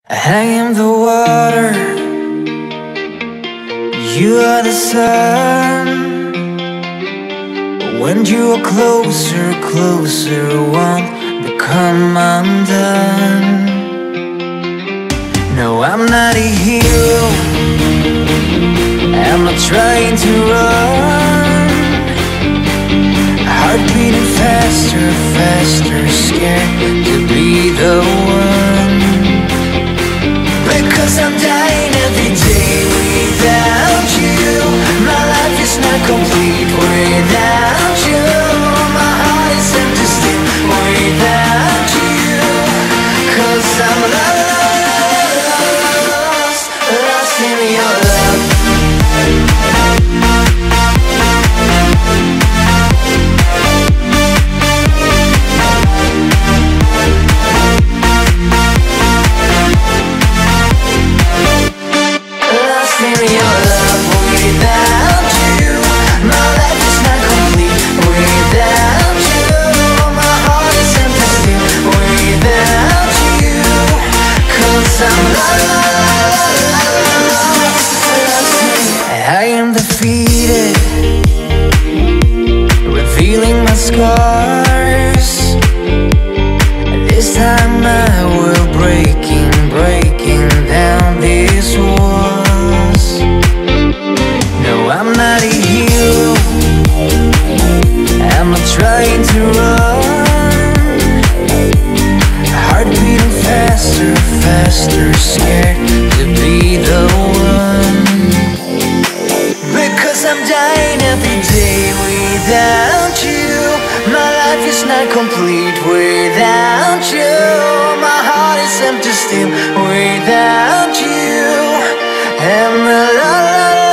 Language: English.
I am the water, you are the sun. When you are closer, closer, won't become undone. No, I'm not a hero, I'm not trying to run. Heart beating faster, faster, scared to be the one. Because I'm dying every day without you. My life is not complete without you. My heart is empty still without you. 'Cause I'm lost, lost in your love. I am defeated, revealing my scars. This time I will breaking down these walls. No, I'm not a hero, I'm not trying to run. Heart beating faster, faster, scared to be the one. Because I'm dying every day without you. My life is not complete without you. My heart is empty still without you. And the la la